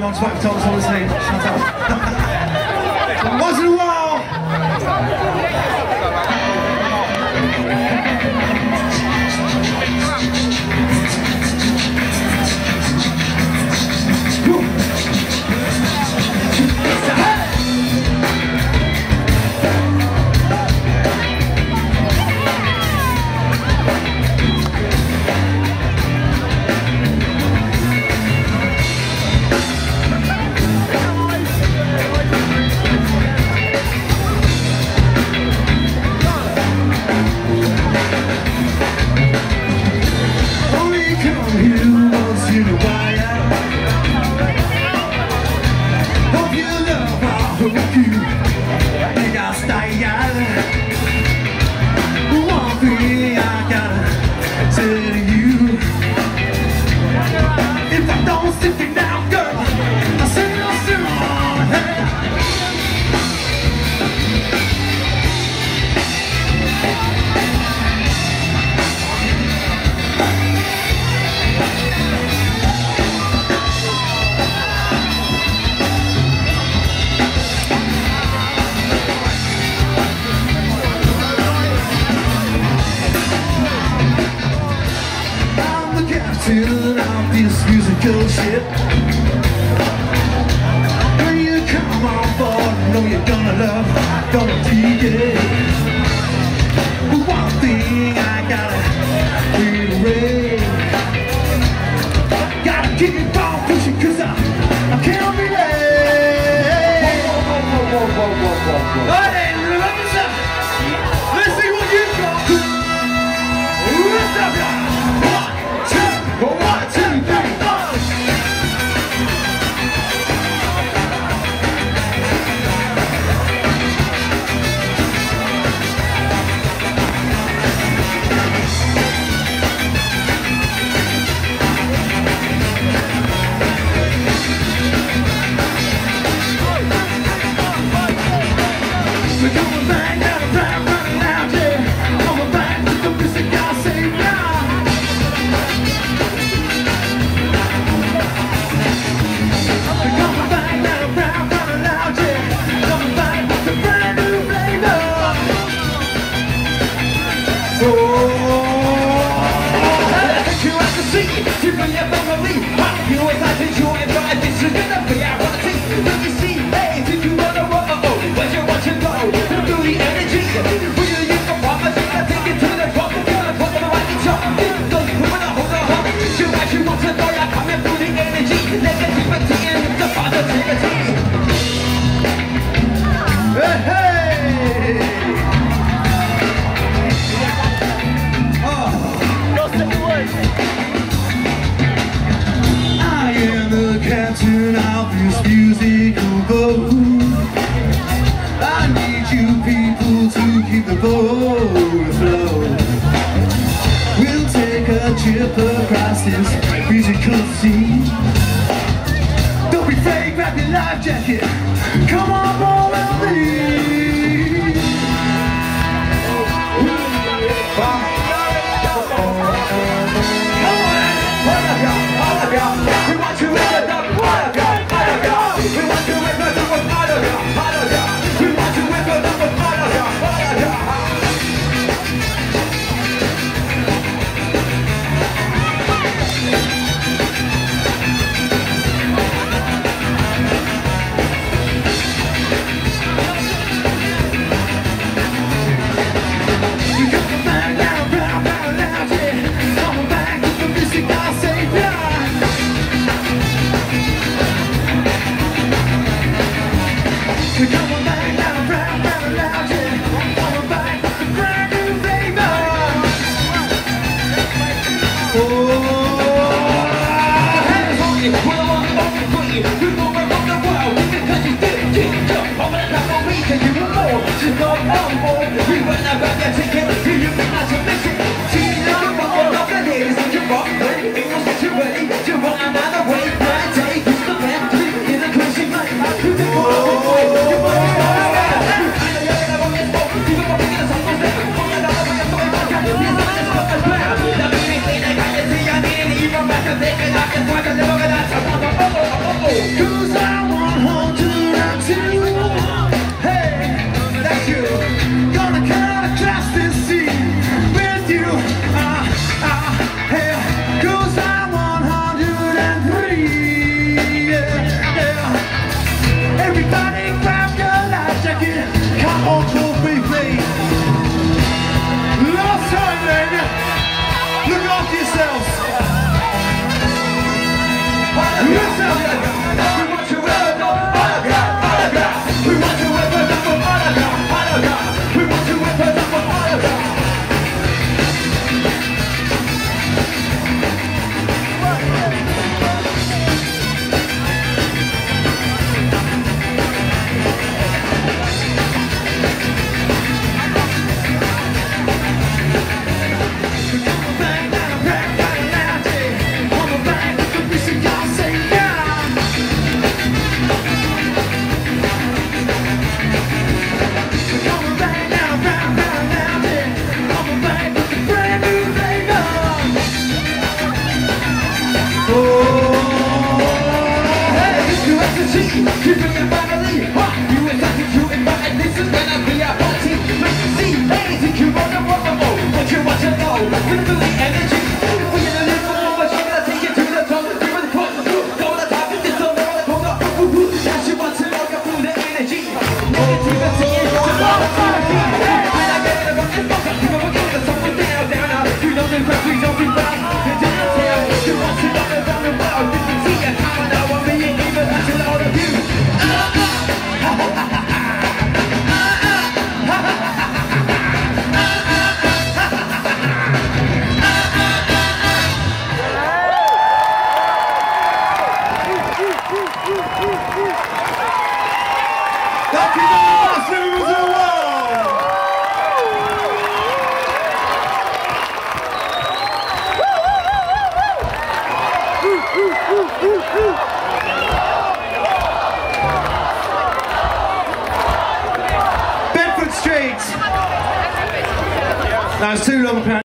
Once back told us all his name. Shout out. Once in a while. Of this musical ship. When you come on board, know you're gonna love, gonna dig it. But one thing I gotta reiterate, gotta keep it on pushing, cause I can't be late. Alright, let's see what you got. What's up, y'all? Across this musical scene. Don't be fake, grab your life jacket. Come on, roll with me. Come on, all of y'all. We want you in the dark, all of y'all. We want you in the dark, all of y'all. We want you in the dark, all of y'all. Cause Bedford Street. That was too long.